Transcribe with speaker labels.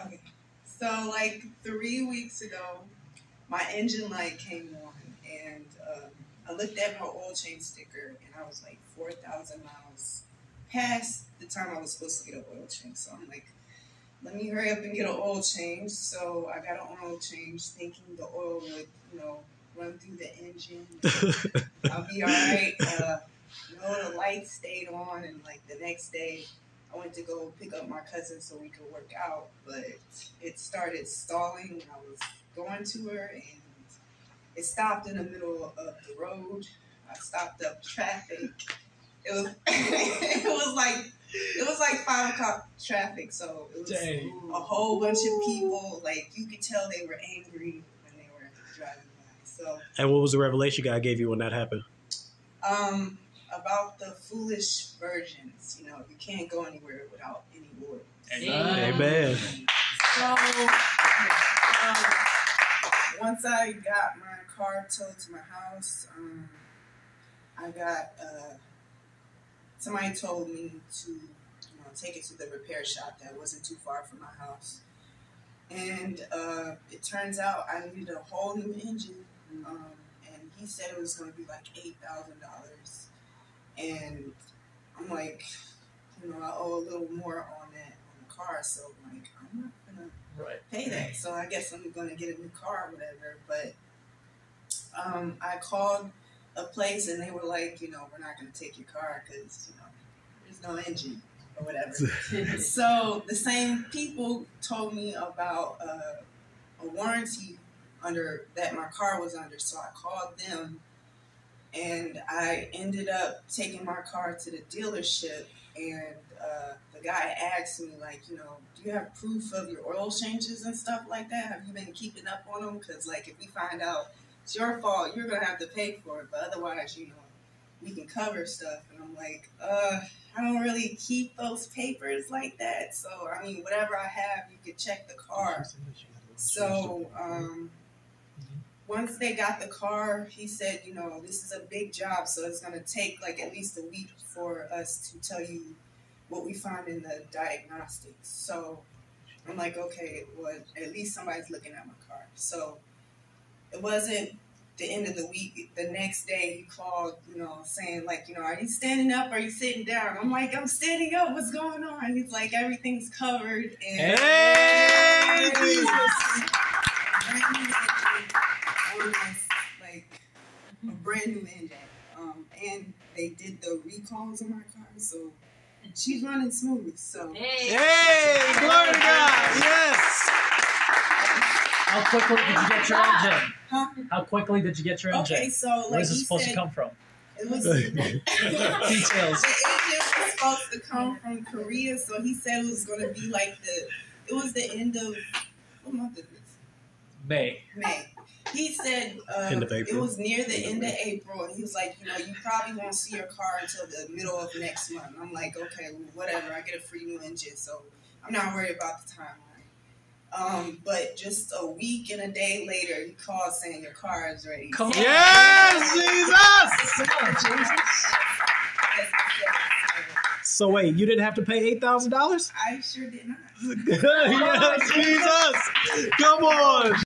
Speaker 1: Okay. So like 3 weeks ago, my engine light came on, and I looked at my oil change sticker, and I was like 4,000 miles past the time I was supposed to get an oil change. So I'm like, let me hurry up and get an oil change. So I got an oil change, thinking the oil would, run through the engine. I'll be all right. The light stayed on, and like the next day, I went to go pick up my cousin so we could work out, but it started stalling when I was going to her, and it stopped in the middle of the road. I stopped up traffic. It was it was like 5 o'clock traffic, so it was a whole bunch of people. Like you could tell they were angry when they were driving by. So.
Speaker 2: And what was the revelation God gave you when that happened?
Speaker 1: About the foolish virgins. You can't go anywhere without any Lord.
Speaker 2: Amen.
Speaker 1: So, once I got my car towed to my house, I got somebody told me to take it to the repair shop that wasn't too far from my house, and it turns out I needed a whole new engine, and he said it was going to be like $8,000. And I'm like, I owe a little more on the car, so I'm like, I'm not gonna pay that. So I guess I'm gonna get a new car or whatever. But I called a place, and they were like, we're not gonna take your car because there's no engine or whatever. So the same people told me about a warranty that my car was under. So I called them. And I ended up taking my car to the dealership, and the guy asked me, like, do you have proof of your oil changes and stuff like that? Have you been keeping up on them? Because, like, if we find out it's your fault, you're going to have to pay for it. But otherwise, we can cover stuff. And I'm like, I don't really keep those papers like that. So, I mean, whatever I have, you can check the car. So, once they got the car, he said, this is a big job, so it's going to take like at least a week for us to tell you what we found in the diagnostics. So I'm like, okay, well, at least somebody's looking at my car. So it wasn't the end of the week. The next day he called, saying like, are you standing up? Are you sitting down? I'm like, I'm standing up. What's going on? He's like, everything's covered. And
Speaker 2: hey, Jesus.
Speaker 1: Like a brand new engine, and they did the recalls on my car, so she's running smooth. So
Speaker 2: hey, glory to God, yes.
Speaker 3: How quickly did you get your engine?
Speaker 1: Huh?
Speaker 3: How quickly did you get your engine?
Speaker 1: Okay, so like,
Speaker 3: where's it supposed to come from?
Speaker 1: It was
Speaker 3: Details.
Speaker 1: The engine was supposed to come from Korea, so he said it was going to be like the end of, what month is this?
Speaker 3: May.
Speaker 1: He said it was near the end of April, and he was like, you probably won't see your car until the middle of next month. I'm like, okay, well, whatever. I get a free new engine, so I'm not worried about the timeline. But just a week and a day later, he called saying your car is ready.
Speaker 3: Come on.
Speaker 2: Yes, Jesus!
Speaker 3: Come on, Jesus.
Speaker 2: So wait, you didn't have to pay $8,000?
Speaker 1: I sure did not.
Speaker 2: Yes, Jesus! Come on!